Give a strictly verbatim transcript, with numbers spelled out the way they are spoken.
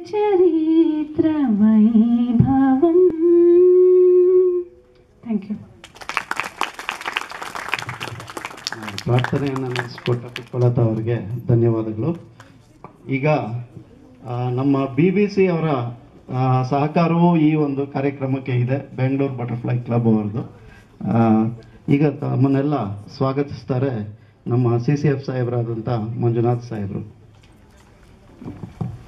ಚರಿತ್ರ ವೈಭವಂ. Thank you. ಪ್ರಾರ್ಥನೆಯನ್ನು ನಡೆಸಿಕೊಟ್ಟ ಪುಷ್ಪಲತಾ ಅವರಿಗೆ ಧನ್ಯವಾದಗಳು. ಈಗ ನಮ್ಮ ಬಿ ಬಿ ಸಿ ಅವರ ಸಹಕಾರವೂ ಈ ಒಂದು ಕಾರ್ಯಕ್ರಮಕ್ಕೆ ಇದೆ, ಬೆಂಗಳೂರು ಬಟರ್ಫ್ಲೈ ಕ್ಲಬ್ ಅವರದು. ಈಗ ತಮ್ಮನ್ನೆಲ್ಲ ಸ್ವಾಗತಿಸ್ತಾರೆ ನಮ್ಮ ಸಿ ಸಿ ಎಫ್ ಸಾಹೇಬರಾದಂಥ ಮಂಜುನಾಥ್ ಸಾಹೇಬರು.